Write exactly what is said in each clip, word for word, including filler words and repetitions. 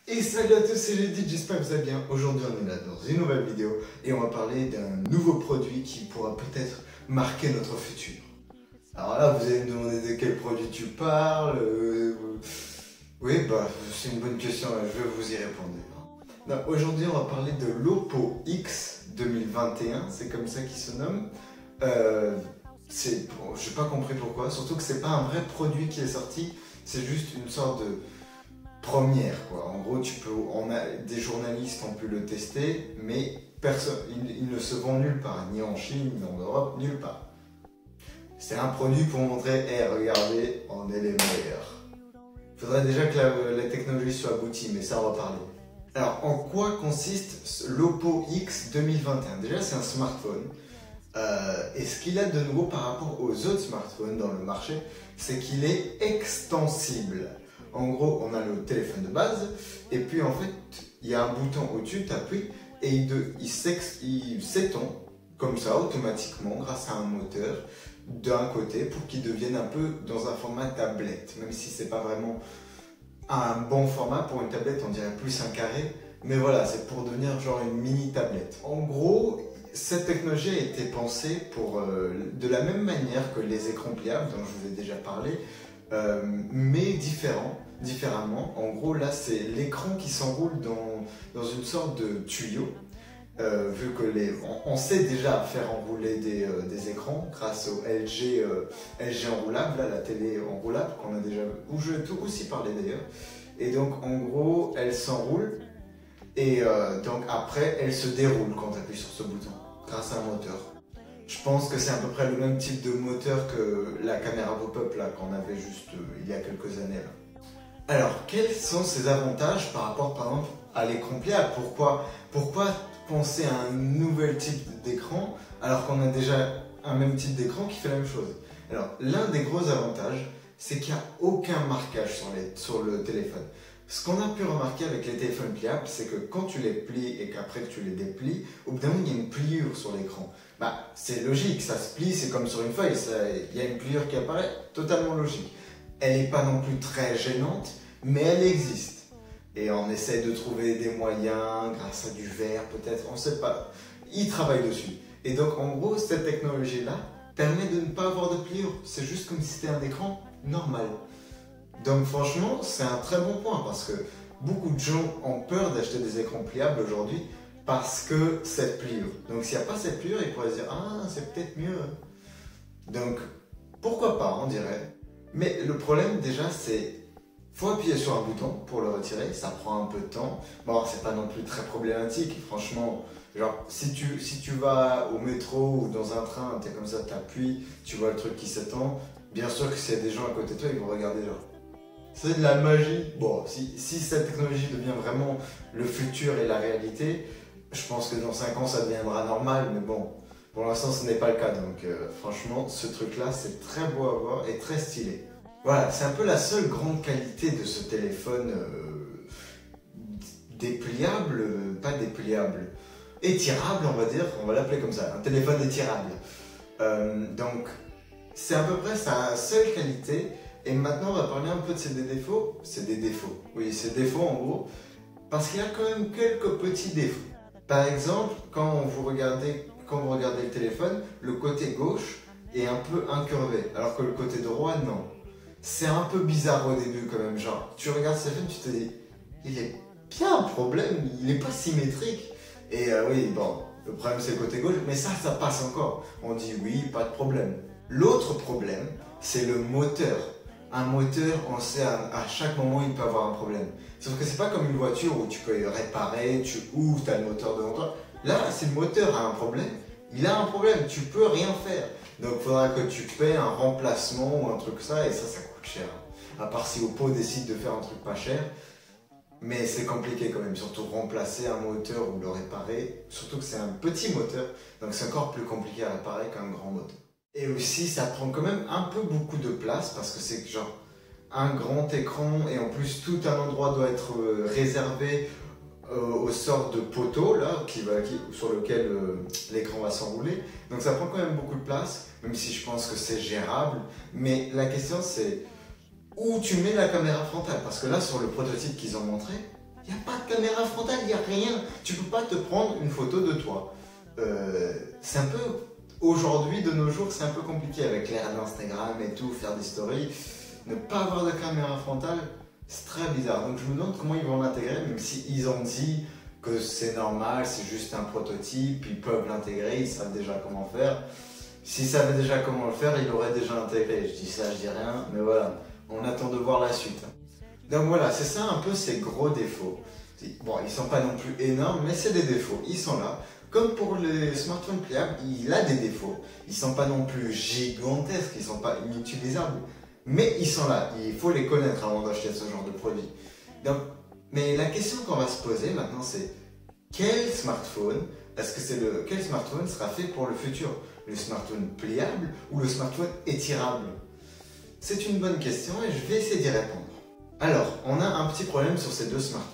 Et salut à tous, c'est Judith, j'espère que vous allez bien. Aujourd'hui on est là dans une nouvelle vidéo et on va parler d'un nouveau produit qui pourra peut-être marquer notre futur. Alors là vous allez me demander de quel produit tu parles. euh, Oui bah c'est une bonne question, je vais vous y répondre. Aujourd'hui on va parler de l'Oppo X deux mille vingt et un, c'est comme ça qu'il se nomme. Euh, c'est, bon, j'ai pas compris pourquoi, surtout que c'est pas un vrai produit qui est sorti, c'est juste une sorte de première quoi. En gros, tu peux, on a, des journalistes ont pu le tester, mais personne, il, il ne se vend nulle part, ni en Chine, ni en Europe, nulle part. C'est un produit pour montrer, hé, hey, regardez, on est les meilleurs. Il faudrait déjà que la, la technologie soit aboutie, mais ça on va parler. Alors, en quoi consiste l'Oppo X deux mille vingt et un? Déjà, c'est un smartphone. Euh, et ce qu'il a de nouveau par rapport aux autres smartphones dans le marché, c'est qu'il est extensible. En gros, on a le téléphone de base, et puis en fait, il y a un bouton au-dessus, tu appuies, et il, il s'étend comme ça, automatiquement, grâce à un moteur, d'un côté, pour qu'il devienne un peu dans un format tablette, même si c'est pas vraiment un bon format pour une tablette, on dirait plus un carré, mais voilà, c'est pour devenir genre une mini tablette. En gros, cette technologie a été pensée pour, euh, de la même manière que les écrans pliables, dont je vous ai déjà parlé, euh, mais différent, différemment. En gros, là, c'est l'écran qui s'enroule dans, dans une sorte de tuyau, euh, vu que les, on, on sait déjà faire enrouler des, euh, des écrans grâce au L G, euh, L G enroulable, là, la télé enroulable qu'on a déjà, où je vais aussi parler d'ailleurs. Et donc, en gros, elle s'enroule. Et euh, donc après, elle se déroule quand tu appuies sur ce bouton, grâce à un moteur. Je pense que c'est à peu près le même type de moteur que la caméra pop-up là qu'on avait juste euh, il y a quelques années là. Alors, quels sont ses avantages par rapport par exemple à l'écran pliable? Pourquoi, pourquoi penser à un nouvel type d'écran alors qu'on a déjà un même type d'écran qui fait la même chose? Alors, l'un des gros avantages, c'est qu'il n'y a aucun marquage sur, les, sur le téléphone. Ce qu'on a pu remarquer avec les téléphones pliables, c'est que quand tu les plies et qu'après que tu les déplies, au bout d'un moment, il y a une pliure sur l'écran. Bah, c'est logique, ça se plie, c'est comme sur une feuille, ça, il y a une pliure qui apparaît, totalement logique. Elle n'est pas non plus très gênante, mais elle existe. Et on essaie de trouver des moyens, grâce à du verre peut-être, on ne sait pas. Ils travaillent dessus. Et donc, en gros, cette technologie-là permet de ne pas avoir de pliure. C'est juste comme si c'était un écran normal. Donc franchement, c'est un très bon point parce que beaucoup de gens ont peur d'acheter des écrans pliables aujourd'hui parce que cette pliure. Donc s'il n'y a pas cette pliure, ils pourraient se dire « Ah, c'est peut-être mieux ». Donc pourquoi pas, on dirait. Mais le problème déjà, c'est faut appuyer sur un bouton pour le retirer, ça prend un peu de temps. Bon, c'est pas non plus très problématique, franchement. Genre, si tu, si tu vas au métro ou dans un train, t'es comme ça, t'appuies, tu vois le truc qui s'étend. Bien sûr que s'il y a des gens à côté de toi, ils vont regarder genre. C'est de la magie. Bon, si, si cette technologie devient vraiment le futur et la réalité, je pense que dans cinq ans ça deviendra normal, mais bon, pour l'instant ce n'est pas le cas. Donc euh, franchement, ce truc-là, c'est très beau à voir et très stylé. Voilà, c'est un peu la seule grande qualité de ce téléphone euh, dépliable, euh, pas dépliable, étirable on va dire, on va l'appeler comme ça, un téléphone étirable. Euh, donc, c'est à peu près sa seule qualité. Et maintenant, on va parler un peu de ses défauts. C'est des défauts. Oui, ses défauts en gros. Parce qu'il y a quand même quelques petits défauts. Par exemple, quand vous regardez, quand vous regardez le téléphone, le côté gauche est un peu incurvé. Alors que le côté droit, non. C'est un peu bizarre au début quand même. Genre, tu regardes ce téléphone, tu te dis, il est bien un problème, il n'est pas symétrique. Et euh, oui, bon, le problème c'est le côté gauche. Mais ça, ça passe encore. On dit oui, pas de problème. L'autre problème, c'est le moteur. Un moteur, on sait à, à chaque moment il peut avoir un problème. Sauf que c'est pas comme une voiture où tu peux réparer, tu ouvres, tu as le moteur devant toi. Là, si le moteur a un problème, il a un problème, tu peux rien faire. Donc il faudra que tu paies un remplacement ou un truc ça, et ça, ça coûte cher. À part si Oppo décide de faire un truc pas cher. Mais c'est compliqué quand même, surtout remplacer un moteur ou le réparer. Surtout que c'est un petit moteur, donc c'est encore plus compliqué à réparer qu'un grand moteur. Et aussi, ça prend quand même un peu beaucoup de place parce que c'est genre un grand écran et en plus tout un endroit doit être réservé euh, aux sortes de poteaux là, qui va, qui, sur lequel euh, l'écran va s'enrouler. Donc ça prend quand même beaucoup de place, même si je pense que c'est gérable. Mais la question c'est où tu mets la caméra frontale, parce que là sur le prototype qu'ils ont montré, il Il n'y a pas de caméra frontale, il n'y a rien. Tu peux pas te prendre une photo de toi. Euh, c'est un peu, aujourd'hui, de nos jours, c'est un peu compliqué avec l'ère d'Instagram et tout, faire des stories. Ne pas avoir de caméra frontale, c'est très bizarre. Donc je me demande comment ils vont l'intégrer, même s'ils ont dit que c'est normal, c'est juste un prototype, ils peuvent l'intégrer, ils savent déjà comment faire. S'ils savaient déjà comment le faire, ils l'auraient déjà intégré. Je dis ça, je dis rien, mais voilà, on attend de voir la suite. Donc voilà, c'est ça un peu ces gros défauts. Bon, ils sont pas non plus énormes, mais c'est des défauts, ils sont là. Comme pour les smartphones pliables, il a des défauts. Ils sont pas non plus gigantesques, ils sont pas inutilisables. Mais ils sont là, il faut les connaître avant d'acheter ce genre de produit. Donc, mais la question qu'on va se poser maintenant, c'est quel smartphone, est-ce que c'est le, quel smartphone sera fait pour le futur? Le smartphone pliable ou le smartphone étirable? C'est une bonne question et je vais essayer d'y répondre. Alors, on a un petit problème sur ces deux smartphones.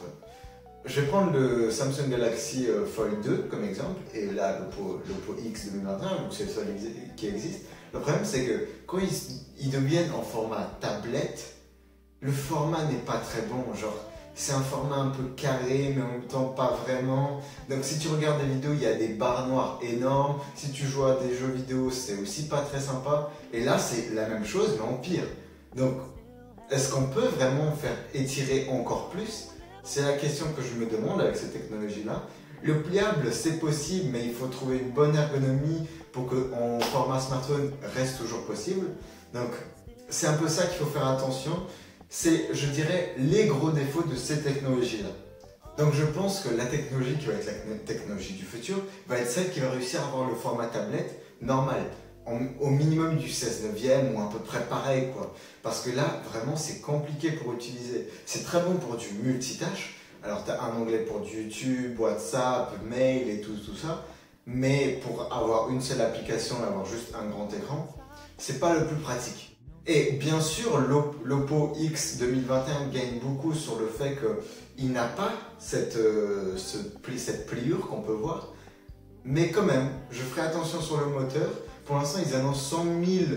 Je vais prendre le Samsung Galaxy Fold deux comme exemple, et là l'Oppo X deux mille vingt et un, donc c'est le seul qui existe. Le problème c'est que quand ils, ils deviennent en format tablette, le format n'est pas très bon, genre c'est un format un peu carré mais en même temps pas vraiment. Donc si tu regardes des vidéos, il y a des barres noires énormes, si tu joues à des jeux vidéo c'est aussi pas très sympa, et là c'est la même chose mais en pire. Donc est-ce qu'on peut vraiment faire étirer encore plus? C'est la question que je me demande avec ces technologies-là. Le pliable, c'est possible, mais il faut trouver une bonne ergonomie pour que en format smartphone reste toujours possible. Donc, c'est un peu ça qu'il faut faire attention. C'est, je dirais, les gros défauts de ces technologies-là. Donc, je pense que la technologie qui va être la technologie du futur va être celle qui va réussir à avoir le format tablette normal. En, au minimum du seize neuvième ou à peu près pareil quoi. Parce que là, vraiment, c'est compliqué pour utiliser. C'est très bon pour du multitâche. Alors, tu as un onglet pour du YouTube, WhatsApp, mail et tout, tout ça. Mais pour avoir une seule application, avoir juste un grand écran, c'est pas le plus pratique. Et bien sûr, l'Oppo X deux mille vingt et un gagne beaucoup sur le fait qu'il n'a pas cette, euh, ce, cette pliure qu'on peut voir. Mais quand même, je ferai attention sur le moteur. Pour l'instant, ils annoncent cent mille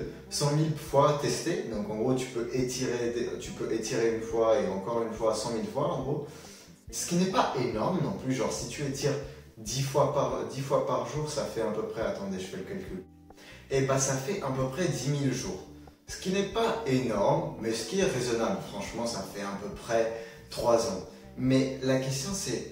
fois testé. Donc en gros, tu peux, étirer, tu peux étirer une fois et encore une fois cent mille fois en gros. Ce qui n'est pas énorme non plus. Genre si tu étires dix fois par, dix fois par jour, ça fait à peu près, attendez, je fais le calcul. Et bah ça fait à peu près dix mille jours. Ce qui n'est pas énorme, mais ce qui est raisonnable. Franchement, ça fait à peu près trois ans. Mais la question c'est...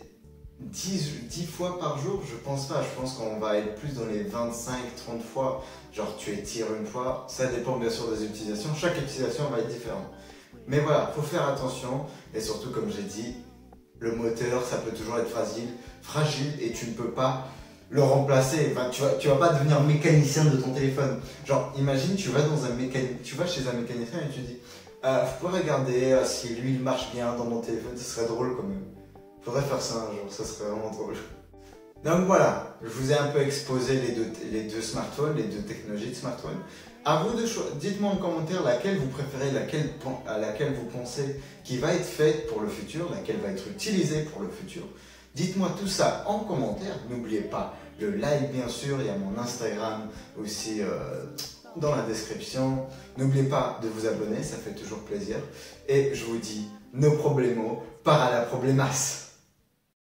dix fois par jour, je pense pas, je pense qu'on va être plus dans les vingt-cinq trente fois, genre tu étires une fois, ça dépend bien sûr des utilisations, chaque utilisation va être différente. Mais voilà, faut faire attention, et surtout comme j'ai dit, le moteur ça peut toujours être fragile, fragile et tu ne peux pas le remplacer, enfin, tu, vas, tu vas pas devenir mécanicien de ton téléphone. Genre imagine tu vas, dans un mécanique, tu vas chez un mécanicien et tu dis euh, « Vous pouvez regarder euh, si lui il marche bien dans mon téléphone, ce serait drôle quand même. » Faudrait faire ça un jour, ça serait vraiment drôle. Donc voilà, je vous ai un peu exposé les deux, les deux smartphones, les deux technologies de smartphones. À vous de choisir, dites-moi en commentaire laquelle vous préférez, laquelle, à laquelle vous pensez qui va être faite pour le futur, laquelle va être utilisée pour le futur. Dites-moi tout ça en commentaire. N'oubliez pas le like bien sûr, il y a mon Instagram aussi euh, dans la description. N'oubliez pas de vous abonner, ça fait toujours plaisir. Et je vous dis, no problemo, para la problemasse.